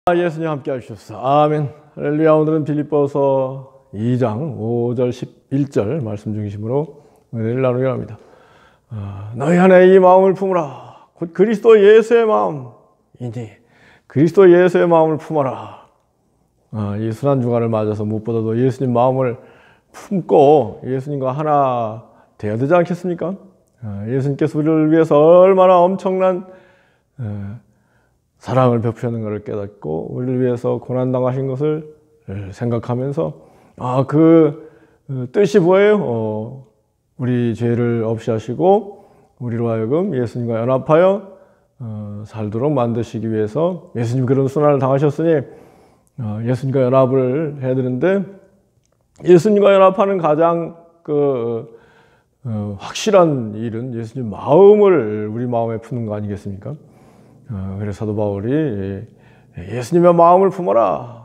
예수님 함께 하시옵소서. 아멘. 할렐루야. 오늘은 빌립보서 2장 5절 11절 말씀 중심으로 은혜를 나누려 합니다. 너희 안에 이 마음을 품으라. 곧 그리스도 예수의 마음이니 그리스도 예수의 마음을 품어라. 이 순환 주간을 맞아서 무엇보다도 예수님 마음을 품고 예수님과 하나 되어야 되지 않겠습니까? 예수님께서 우리를 위해서 얼마나 엄청난 사랑을 베푸시는 것을 깨닫고 우리를 위해서 고난당하신 것을 생각하면서 그 뜻이 뭐예요? 우리 죄를 없이 하시고 우리로 하여금 예수님과 연합하여 살도록 만드시기 위해서 예수님 그런 순환을 당하셨으니 예수님과 연합을 해야 되는데, 예수님과 연합하는 가장 확실한 일은 예수님 마음을 우리 마음에 푸는 거 아니겠습니까? 그래서 사도 바울이 예수님의 마음을 품어라.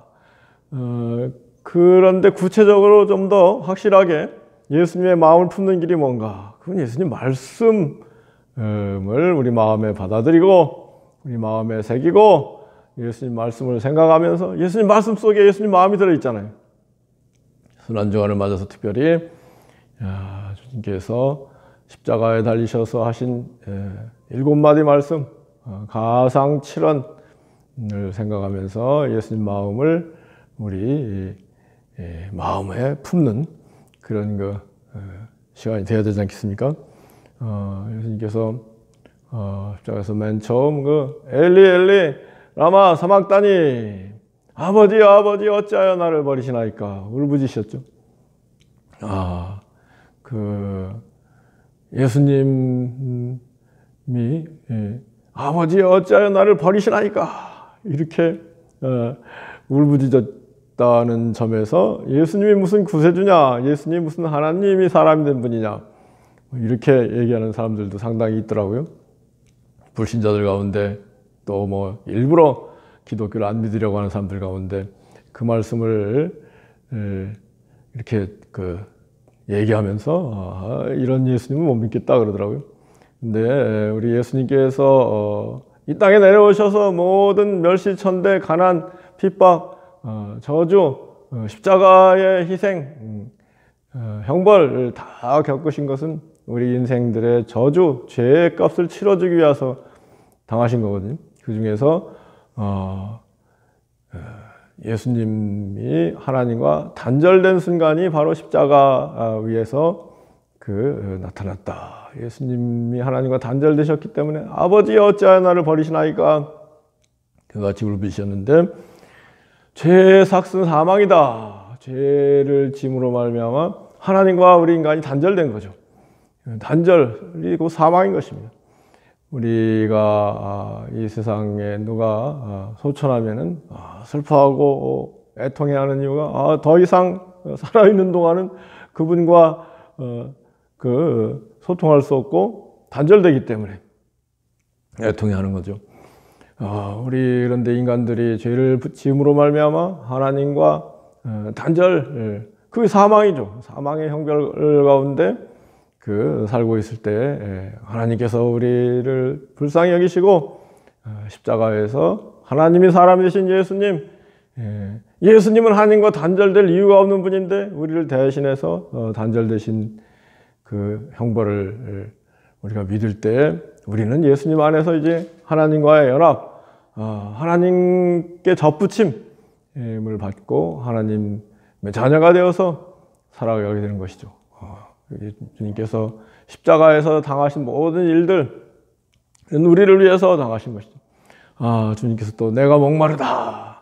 그런데 구체적으로 좀 더 확실하게 예수님의 마음을 품는 길이 뭔가? 그건 예수님 말씀을 우리 마음에 받아들이고 우리 마음에 새기고 예수님 말씀을 생각하면서, 예수님 말씀 속에 예수님 마음이 들어있잖아요. 순환주간을 맞아서 특별히 주님께서 십자가에 달리셔서 하신 7마디 말씀, 가상 7언을 생각하면서 예수님 마음을 우리 마음에 품는 그런 시간이 되어야 되지 않겠습니까? 예수님께서 십자가에서 맨 처음 엘리 엘리 라마 사막다니, 아버지 아버지 어찌하여 나를 버리시나이까 울부짖으셨죠. 예수님이 아버지 어찌하여 나를 버리시나이까 이렇게 울부짖었다는 점에서 예수님이 무슨 구세주냐, 예수님이 무슨 하나님이 사람이 된 분이냐 이렇게 얘기하는 사람들도 상당히 있더라고요. 불신자들 가운데 또 일부러 기독교를 안 믿으려고 하는 사람들 가운데 그 말씀을 이렇게 얘기하면서 이런 예수님은 못 믿겠다 그러더라고요. 근데 우리 예수님께서 이 땅에 내려오셔서 모든 멸시천대, 가난, 핍박, 저주, 십자가의 희생, 형벌을 다 겪으신 것은 우리 인생들의 저주, 죄의 값을 치러주기 위해서 당하신 거거든요. 그 중에서 예수님이 하나님과 단절된 순간이 바로 십자가 위에서 나타났다. 예수님이 하나님과 단절되셨기 때문에 아버지 어찌하여 나를 버리시나이까 그같이 울부짖으셨는데, 죄의 삭은 사망이다. 죄를 짐으로 말미암아 하나님과 우리 인간이 단절된 거죠. 단절이 곧 사망인 것입니다. 우리가 이 세상에 누가 소천하면은 슬퍼하고 애통해하는 이유가 더 이상 살아있는 동안은 그분과 소통할 수 없고 단절되기 때문에 애통해하는 거죠. 그런데 인간들이 죄를 지음으로 말미암아 하나님과 단절, 그게 사망이죠. 사망의 형벌 가운데 살고 있을 때 하나님께서 우리를 불쌍히 여기시고 십자가에서 하나님이 사람이 되신 예수님, 예수님은 하나님과 단절될 이유가 없는 분인데 우리를 대신해서 단절되신 그 형벌을 우리가 믿을 때 우리는 예수님 안에서 이제 하나님과의 연합, 하나님께 접붙임을 받고 하나님의 자녀가 되어서 살아가게 되는 것이죠. 주님께서 십자가에서 당하신 모든 일들은 우리를 위해서 당하신 것이죠. 주님께서 또 내가 목마르다.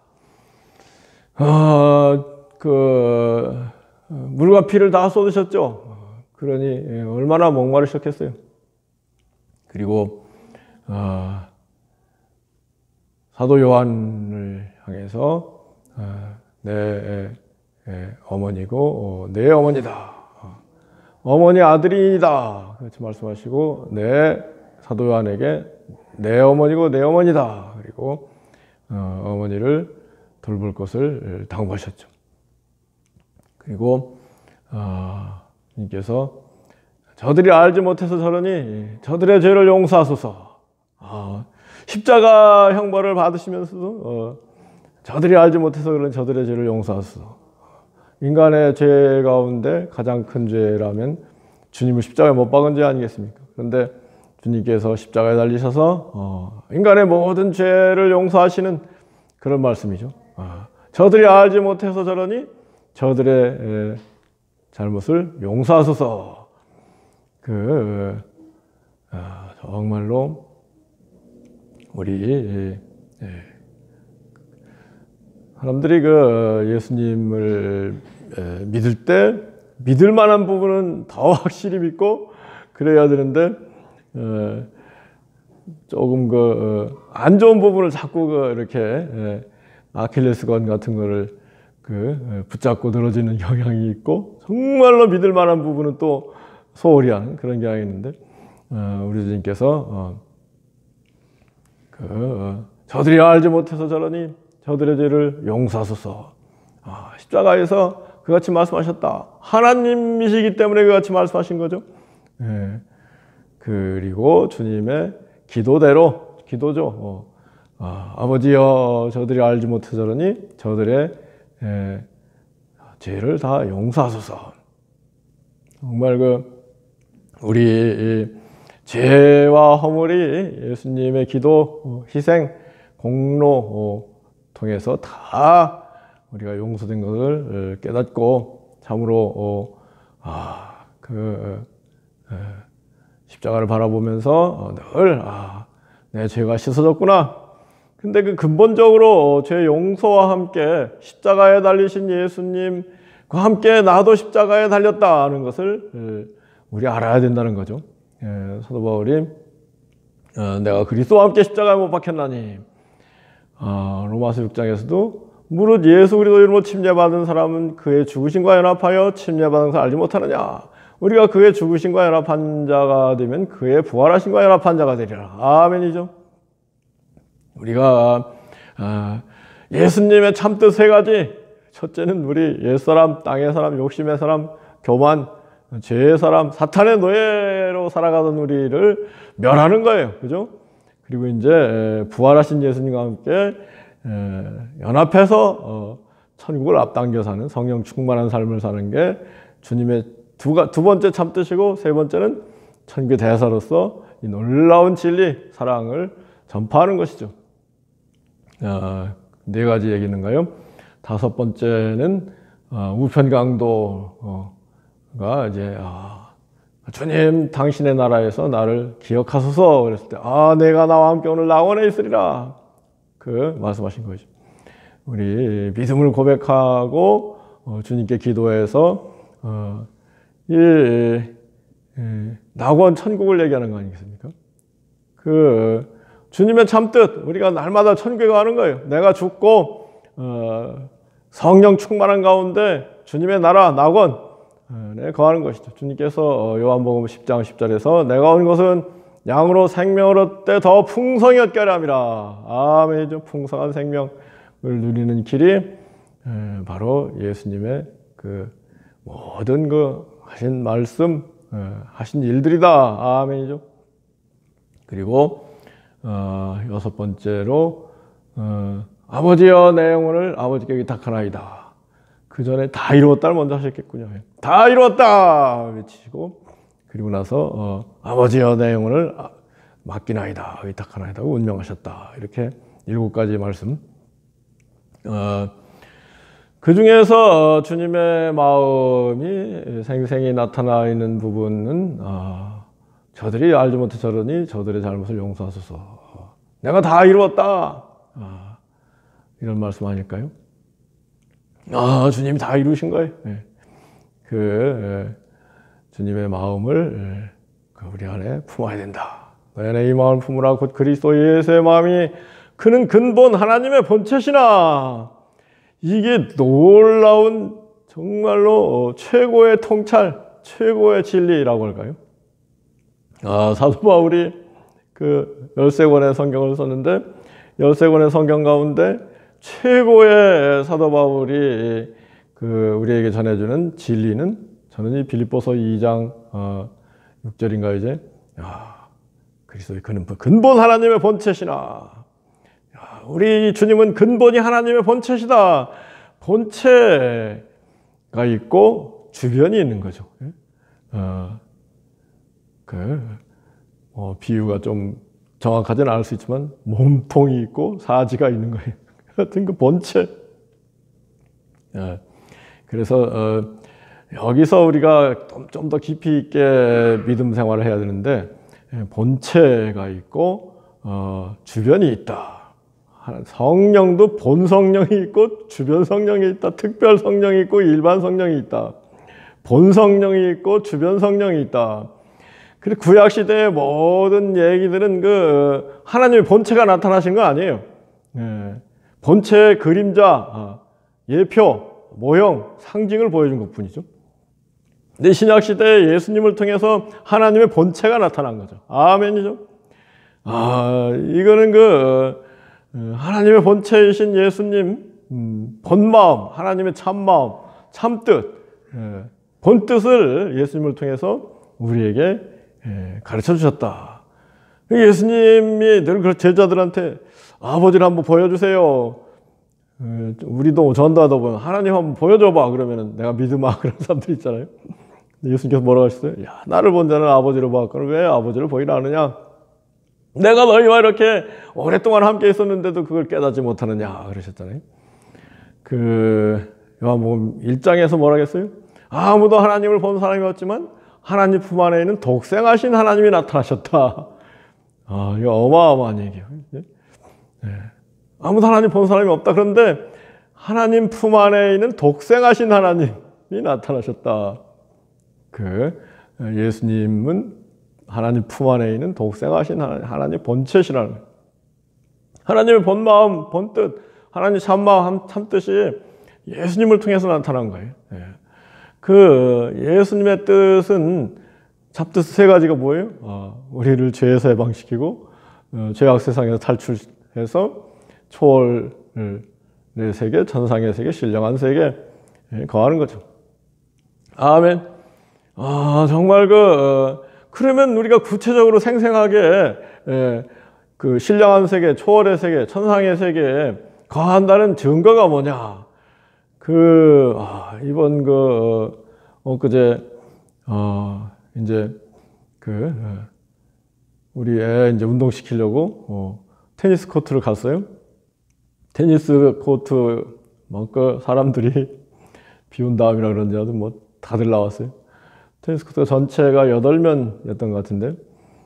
물과 피를 다 쏟으셨죠. 그러니 얼마나 목마르셨겠어요. 그리고 사도 요한을 향해서 내 어머니고 내 어머니다. 어머니 아들이다. 그렇게 말씀하시고 사도 요한에게 내 어머니고 내 어머니다. 그리고 어머니를 돌볼 것을 당부하셨죠. 그리고 주님께서 저들이 알지 못해서 저러니 저들의 죄를 용서하소서. 십자가 형벌을 받으시면서도 저들이 알지 못해서 그런 저들의 죄를 용서하소서. 인간의 죄 가운데 가장 큰 죄라면 주님을 십자가에 못 박은 죄 아니겠습니까? 그런데 주님께서 십자가에 달리셔서 인간의 모든 죄를 용서하시는 그런 말씀이죠. 저들이 알지 못해서 저러니 저들의 잘못을 용서하소서. 정말로 우리 사람들이 예수님을 믿을 때 믿을 만한 부분은 더 확실히 믿고 그래야 되는데 조금 안 좋은 부분을 자꾸 이렇게 아킬레스건 같은 거를 붙잡고 늘어지는 경향이 있고 정말로 믿을 만한 부분은 또 소홀히 하는 그런 경향이 있는데 우리 주님께서 저들이 알지 못해서 저러니 저들의 죄를 용서하소서. 십자가에서 그같이 말씀하셨다. 하나님이시기 때문에 그같이 말씀하신 거죠. 그리고 주님의 기도대로 기도죠. 아버지여 저들이 알지 못해서 저러니 저들의 죄를 다 용서하소서. 정말 우리 죄와 허물이 예수님의 기도, 희생, 공로 통해서 다 우리가 용서된 것을 깨닫고 참으로 십자가를 바라보면서 늘 내 죄가 씻어졌구나. 근데 근본적으로 죄 용서와 함께 십자가에 달리신 예수님과 함께 나도 십자가에 달렸다는 것을 우리 알아야 된다는 거죠. 사도 바울이 내가 그리스도와 함께 십자가에 못 박혔나니 로마서 6장에서도 무릇 예수 그리스도 이름으로 침례받은 사람은 그의 죽으심과 연합하여 침례받은 것을 알지 못하느냐. 우리가 그의 죽으심과 연합한 자가 되면 그의 부활하심과 연합한 자가 되리라. 아멘이죠. 우리가 예수님의 참뜻 세 가지. 첫째는 우리 옛사람, 땅의 사람, 욕심의 사람, 교만, 죄의 사람, 사탄의 노예로 살아가던 우리를 멸하는 거예요. 그죠? 그리고 이제 부활하신 예수님과 함께 연합해서 천국을 앞당겨 사는 성령 충만한 삶을 사는 게 주님의 두 번째 참뜻이고, 세 번째는 천국의 대사로서 이 놀라운 진리, 사랑을 전파하는 것이죠. 네 가지 얘기인가요? 다섯 번째는 우편강도가 이제 주님 당신의 나라에서 나를 기억하소서 그랬을 때 내가 나와 함께 오늘 낙원에 있으리라 말씀하신 거죠. 우리 믿음을 고백하고 주님께 기도해서 낙원 천국을 얘기하는 거 아니겠습니까? 주님의 참뜻, 우리가 날마다 천국에 가는 거예요. 내가 죽고 성령 충만한 가운데 주님의 나라, 낙원 거하는 것이죠. 주님께서 요한복음 10장 10절에서 내가 온 것은 양으로 생명을 얻되 더 풍성히 얻게 하려 함이라. 아멘이죠. 풍성한 생명을 누리는 길이 바로 예수님의 모든 하신 말씀, 하신 일들이다. 아멘이죠. 그리고 여섯 번째로 아버지여 내 영혼을 아버지께 위탁하나이다. 그 전에 다 이루었다를 먼저 하셨겠군요. 다 이루었다 외치시고, 그리고 나서 아버지여 내 영혼을 맡기나이다, 위탁하나이다 운명하셨다. 이렇게 7가지 말씀. 그 중에서 주님의 마음이 생생히 나타나 있는 부분은 저들이 알지 못해 저러니 저들의 잘못을 용서하소서. 내가 다 이루었다. 이런 말씀 아닐까요? 주님이 다 이루신 거예요. 주님의 마음을 우리 안에 품어야 된다. 너희 안에 이 마음을 품으라. 곧 그리스도 예수의 마음이 그는 근본 하나님의 본체시나. 이게 놀라운 정말로 최고의 통찰, 최고의 진리라고 할까요? 사도 바울이 13권의 성경을 썼는데 13권의 성경 가운데 최고의 사도 바울이 우리에게 전해주는 진리는 저는 이 빌립보서 2장 6절인가 이제 그리스도의 그는 근본 하나님의 본체시나. 우리 주님은 근본이 하나님의 본체시다. 본체가 있고 주변이 있는 거죠. 비유가 좀 정확하지는 않을 수 있지만 몸통이 있고 사지가 있는 거예요. 하여튼 그 본체. 그래서 여기서 우리가 좀 더 깊이 있게 믿음 생활을 해야 되는데, 본체가 있고 주변이 있다. 성령도 본 성령이 있고 주변 성령이 있다. 특별 성령이 있고 일반 성령이 있다. 본 성령이 있고 주변 성령이 있다. 그리고 구약 시대의 모든 얘기들은 그 하나님의 본체가 나타나신 거 아니에요. 본체의 그림자, 예표, 모형, 상징을 보여준 것뿐이죠. 근데 신약 시대에 예수님을 통해서 하나님의 본체가 나타난 거죠. 아멘이죠. 이거는 하나님의 본체이신 예수님, 본마음, 하나님의 참마음, 참뜻, 본뜻을 예수님을 통해서 우리에게 가르쳐 주셨다. 예수님이 늘 제자들한테 아버지를 한번 보여주세요. 우리도 전도하다 보면 하나님 한번 보여줘봐. 그러면은 내가 믿으마. 그런 사람들 있잖아요. 예수님께서 뭐라고 하셨어요? 야, 나를 본 자는 아버지를 봤거늘 왜 아버지를 보이라 하느냐? 내가 너희와 이렇게 오랫동안 함께 있었는데도 그걸 깨닫지 못하느냐? 그러셨잖아요. 요한복음 1장에서 뭐라고 했어요? 아무도 하나님을 본 사람이 없지만 하나님 품 안에 있는 독생하신 하나님이 나타나셨다. 이거 어마어마한 얘기예요. 아무도 하나님 본 사람이 없다. 그런데 하나님 품 안에 있는 독생하신 하나님이 나타나셨다. 예수님은 하나님 품 안에 있는 독생하신 하나님 본체시라는 거예요. 하나님의 본 마음, 본 뜻, 하나님 참마음, 참뜻이 예수님을 통해서 나타난 거예요. 예수님의 뜻은 잡뜻 세 가지가 뭐예요? 우리를 죄에서 해방시키고 죄악 세상에서 탈출해서 초월의 세계, 천상의 세계, 신령한 세계 거하는 거죠. 아멘. 정말 그러면 우리가 구체적으로 생생하게 신령한 세계, 초월의 세계, 천상의 세계에 거한다는 증거가 뭐냐? 이번 엊그제 이제 우리 애 이제 운동시키려고 테니스 코트를 갔어요. 테니스 코트 사람들이 비 온 다음이라 그런지 뭐 다들 나왔어요. 테니스 코트가 전체가 8면이었던 것 같은데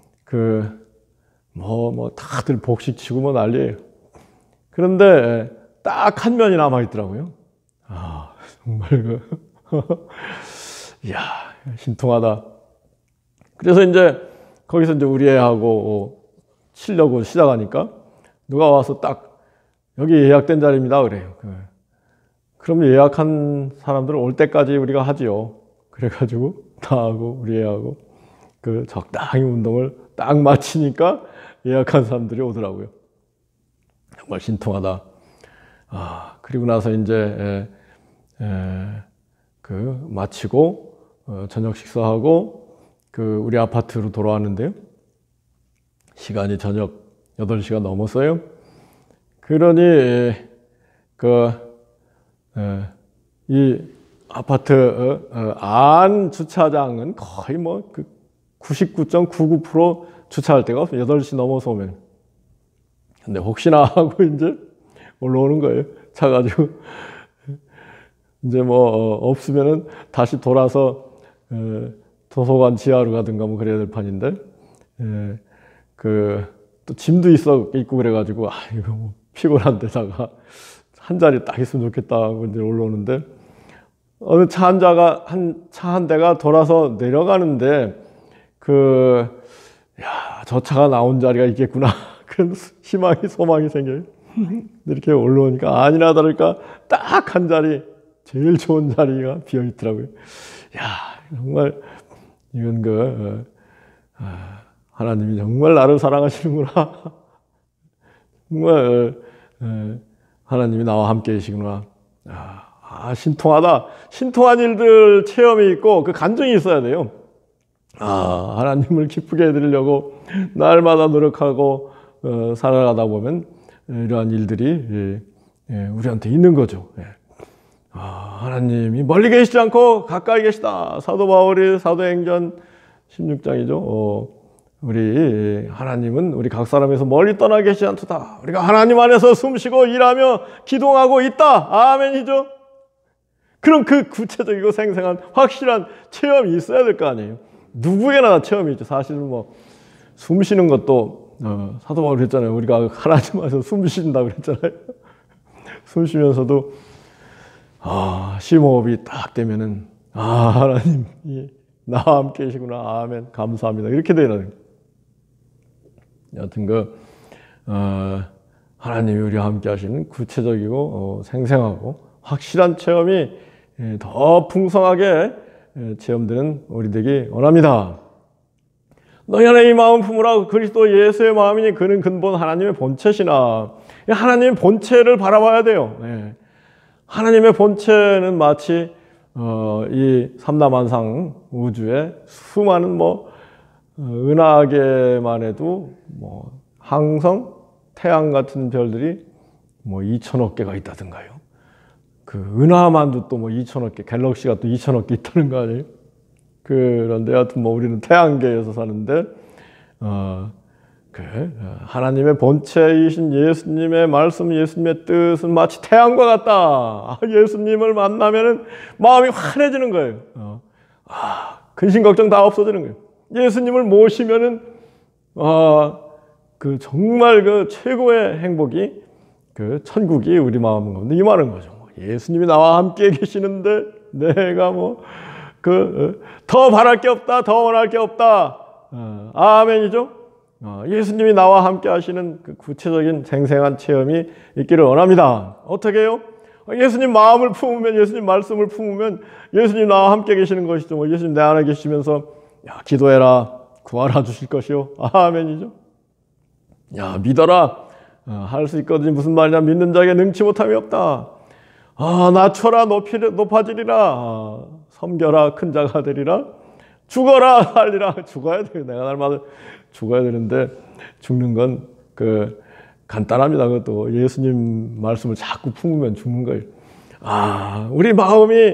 다들 복식 치고 뭐 난리예요. 그런데 딱 한 면이 남아 있더라고요. 정말 이야, 신통하다. 그래서 이제 거기서 이제 우리 애하고 치려고 시작하니까 누가 와서 딱 여기 예약된 자리입니다 그래요. 그럼 예약한 사람들은 올 때까지 우리가 하지요. 그래가지고 나하고 우리 애하고 적당히 운동을 딱 마치니까 예약한 사람들이 오더라고요. 정말 신통하다. 그리고 나서 이제 마치고 저녁 식사하고 우리 아파트로 돌아왔는데요. 시간이 저녁 8시가 넘었어요. 그러니 이 아파트 안 주차장은 거의 99.99% 주차할 데가 없어요. 8시 넘어서 오면. 근데 혹시나 하고 이제 올라오는 거예요. 차 가지고. 이제 없으면은 다시 돌아서 도서관 지하로 가든가 그래야 될 판인데, 또 짐도 있고 그래가지고, 이거 피곤한데다가 한 자리 딱 있으면 좋겠다 하고 이제 올라오는데, 어느 차 한 대가 돌아서 내려가는데, 저 차가 나온 자리가 있겠구나. 그런 소망이 생겨요. 이렇게 올라오니까 아니나 다를까 딱 한 자리, 제일 좋은 자리가 비어 있더라고요. 정말 이건 하나님이 정말 나를 사랑하시는구나. 정말 하나님이 나와 함께 계시구나. 신통하다. 신통한 일들 체험이 있고 간증이 있어야 돼요. 하나님을 기쁘게 해드리려고 날마다 노력하고 살아가다 보면 이러한 일들이 우리한테 있는 거죠. 하나님이 멀리 계시지 않고 가까이 계시다. 사도 바울이 사도행전 16장이죠. 우리 하나님은 우리 각 사람에서 멀리 떠나 계시지 않도다. 우리가 하나님 안에서 숨쉬고 일하며 기동하고 있다. 아멘이죠. 그럼 그 구체적이고 생생한 확실한 체험이 있어야 될 거 아니에요. 누구에게나 다 체험이 있죠. 사실은 뭐 숨쉬는 것도 사도 바울이 그랬잖아요. 우리가 하나님 안에서 숨쉰다 그랬잖아요. 숨쉬면서도 심호흡이 딱 되면은 하나님이 나와 함께 계시구나. 아멘. 감사합니다. 이렇게 되는. 여하튼 하나님이 우리와 함께 하시는 구체적이고 생생하고 확실한 체험이 더 풍성하게 체험되는 우리 되기 원합니다. 너희 안에 이 마음 품으라. 그리스도 예수의 마음이니 그는 근본 하나님의 본체시나. 하나님의 본체를 바라봐야 돼요. 하나님의 본체는 마치 이 삼라만상 우주에 수많은 은하계만 해도 항성, 태양 같은 별들이 2천억 개가 있다든가요. 그 은하만도 또 2천억 개, 갤럭시가 또 2천억 개 있다는 거 아니에요? 그런데 하여튼 우리는 태양계에서 사는데 하나님의 본체이신 예수님의 말씀, 예수님의 뜻은 마치 태양과 같다. 예수님을 만나면은 마음이 환해지는 거예요. 근심 걱정 다 없어지는 거예요. 예수님을 모시면은 정말 최고의 행복이 천국이 우리 마음 가운데 임하는 거죠. 예수님이 나와 함께 계시는데 내가 더 바랄 게 없다, 더 원할 게 없다. 아멘이죠. 예수님이 나와 함께 하시는 그 구체적인 생생한 체험이 있기를 원합니다. 어떻게 해요? 예수님 마음을 품으면, 예수님 말씀을 품으면 예수님 나와 함께 계시는 것이죠. 예수님 내 안에 계시면서 기도해라, 구하라 주실 것이요. 아멘이죠. 믿어라, 할 수 있거든요. 무슨 말이냐? 믿는 자에게 능치 못함이 없다. 낮춰라, 높아지리라. 섬겨라, 큰 자가 되리라. 죽어라, 살리라. 죽어야 돼요. 내가 날마다 죽어야 되는데 죽는 건 간단합니다. 그것도 예수님 말씀을 자꾸 품으면 죽는 거예요. 우리 마음이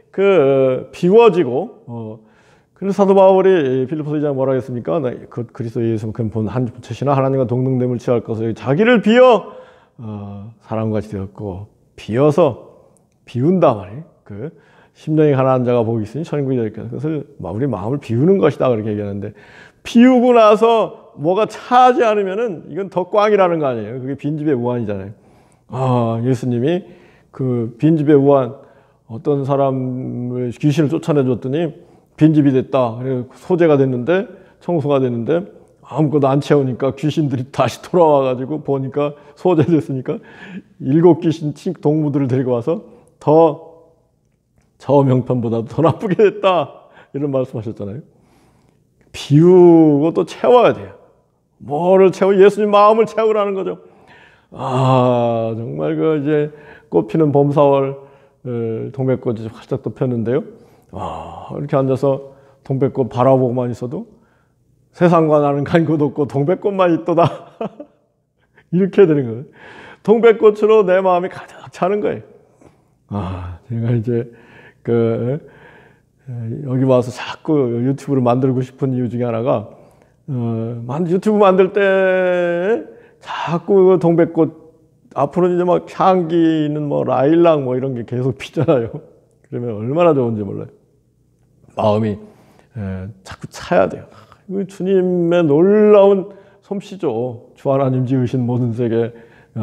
비워지고 그래서 사도 바울이 빌립보서 2장 뭐라 했습니까? 그리스도 예수 근본 한 본체시나 하나님과 동등됨을 취할 것을 자기를 비워 사람과 같이 되었고 비운다 말이에요. 심령이 가난한 자가 복이 있으니 천국이 될 것이다. 그것을 우리 마음을 비우는 것이다 그렇게 얘기하는데 비우고 나서 뭐가 차지 않으면은 이건 더 꽝이라는 거 아니에요. 그게 빈집의 우환이잖아요. 예수님이 빈집의 우환 어떤 사람을 귀신을 쫓아내 줬더니 빈집이 됐다. 소재가 됐는데 청소가 됐는데 아무것도 안 채우니까 귀신들이 다시 돌아와가지고 보니까 소재됐으니까 7귀신 동무들을 데리고 와서 처음 형편보다도 더 나쁘게 됐다. 이런 말씀하셨잖아요. 비우고 또 채워야 돼요. 뭐를 채워? 예수님 마음을 채우라는 거죠. 정말 이제 꽃피는 봄 4월 동백꽃이 활짝 또 폈는데요. 이렇게 앉아서 동백꽃 바라보고만 있어도 세상과 나는 간 곳 없고 동백꽃만 있도다. 이렇게 되는 거예요. 동백꽃으로 내 마음이 가득 차는 거예요. 제가 이제 여기 와서 자꾸 유튜브를 만들고 싶은 이유 중에 하나가 유튜브 만들 때 자꾸 동백꽃 앞으로는 이제 향기 있는 라일락 이런 게 계속 피잖아요. 그러면 얼마나 좋은지 몰라요. 마음이 자꾸 차야 돼요. 주님의 놀라운 솜씨죠. 주 하나님 지으신 모든 세계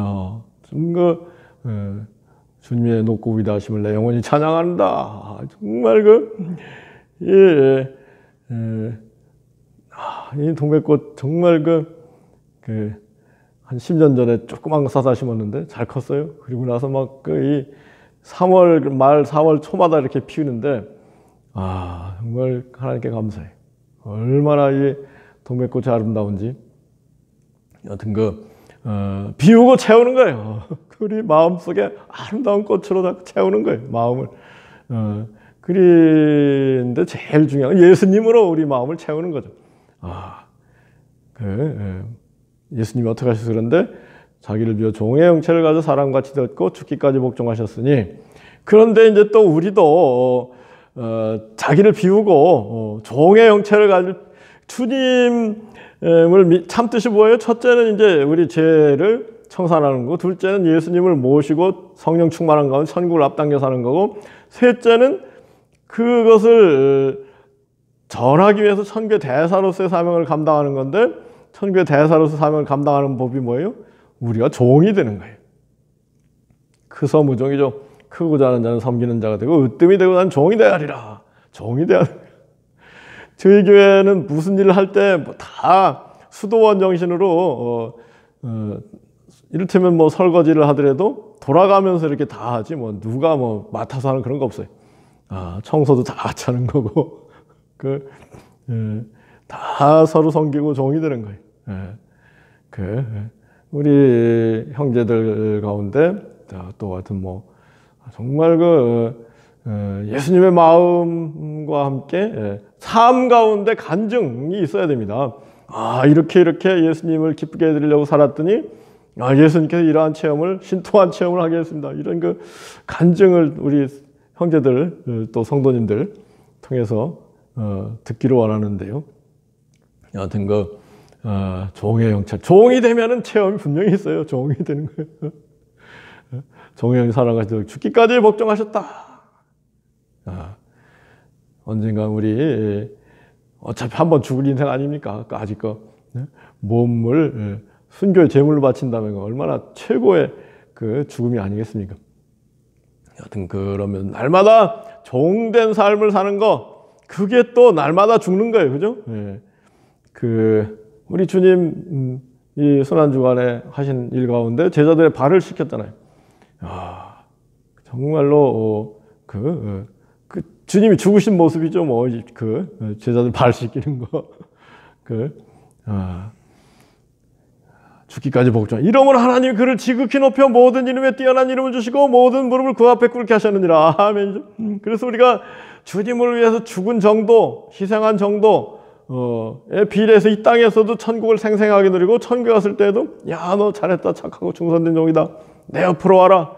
주님의 높고 위대하심을 내 영혼이 찬양한다. 정말 이 동백꽃 정말 한 10년 전에 조그만 거 사다 심었는데 잘 컸어요. 그리고 나서 이 3월 말 4월 초마다 이렇게 피우는데 정말 하나님께 감사해요. 얼마나 이 동백꽃이 아름다운지. 여튼 비우고 채우는 거예요. 우리 마음속에 아름다운 꽃으로 채우는 거예요. 마음을. 그런데 제일 중요한 건 예수님으로 우리 마음을 채우는 거죠. 예수님이 어떻게 하셔서 그런데 자기를 비워 종의 형체를 가져 사람같이 되었고 죽기까지 복종하셨으니. 그런데 이제 또 우리도 자기를 비우고 종의 형체를 가질 주님을 참듯이 뭐예요? 첫째는 이제 우리 죄를 청산하는 거고, 둘째는 예수님을 모시고 성령 충만한 가운데 천국을 앞당겨 사는 거고, 셋째는 그것을 전하기 위해서 천국의 대사로서의 사명을 감당하는 건데, 천국의 대사로서 사명을 감당하는 법이 뭐예요? 우리가 종이 되는 거예요. 크서무종이죠. 크고자 하는 자는 섬기는 자가 되고 으뜸이 되고 난 종이 되어야리라. 종이 되어야 돼요. 저희 교회는 무슨 일을 할 때 다 수도원 정신으로 이를테면 뭐 설거지를 하더라도 돌아가면서 이렇게 다 하지, 뭐 누가 뭐 맡아서 하는 그런 거 없어요. 청소도 다 같이 하는 거고 다 서로 섬기고 종이 되는 거예요. 우리 형제들 가운데 또 같은 뭐 정말 예수님의 마음과 함께 삶 가운데 간증이 있어야 됩니다. 이렇게 예수님을 기쁘게 해드리려고 살았더니 예수님께서 이러한 체험을, 신통한 체험을 하게 했습니다. 이런 그 간증을 우리 형제들 또 성도님들 통해서 듣기를 원하는데요. 여하튼 종의 형체, 종이 되면은 체험이 분명히 있어요. 종이 되는 거예요. 종의 형체 살아가시도록 죽기까지 복종하셨다. 언젠가 우리 어차피 한번 죽을 인생 아닙니까? 아직 몸을 순교의 제물로 바친다면 얼마나 최고의 그 죽음이 아니겠습니까? 여튼 그러면 날마다 종된 삶을 사는 거, 그게 또 날마다 죽는 거예요. 그죠? 우리 주님 이 순환주간에 하신 일 가운데 제자들의 발을 씻겼잖아요. 정말로 주님이 죽으신 모습이죠. 뭐 제자들 발 씻기는 거. 죽기까지 복종. 이러므로 하나님이 그를 지극히 높여 모든 이름에 뛰어난 이름을 주시고 모든 무릎을 그 앞에 꿇게 하셨느니라. 아멘. 그래서 우리가 주님을 위해서 죽은 정도, 희생한 정도에 비례해서 이 땅에서도 천국을 생생하게 누리고, 천국에 갔을 때도 너 잘했다, 착하고 충성된 종이다, 내 옆으로 와라.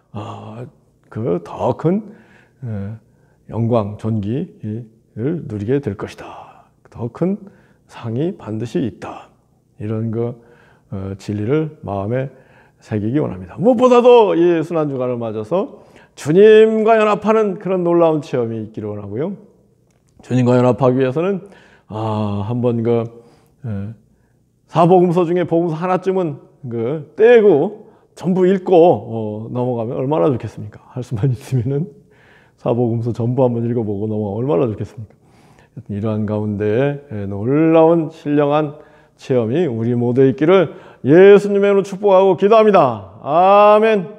더 큰 영광, 존귀를 누리게 될 것이다. 더 큰 상이 반드시 있다. 이런 진리를 마음에 새기기 원합니다. 무엇보다도 이 순환주간을 맞아서 주님과 연합하는 그런 놀라운 체험이 있기를 원하고요. 주님과 연합하기 위해서는 한번 사복음서 중에 복음서 하나쯤은 떼고 전부 읽고 넘어가면 얼마나 좋겠습니까? 할 수만 있으면은 사복음서 전부 한번 읽어보고 넘어가면 얼마나 좋겠습니까? 이러한 가운데 놀라운 신령한 체험이 우리 모두에 있기를 예수님의 이름으로 축복하고 기도합니다. 아멘.